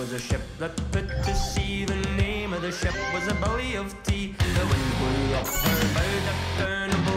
was a ship that put to sea. The name of the ship was a Billy of Tea. The wind blew up her bow, that down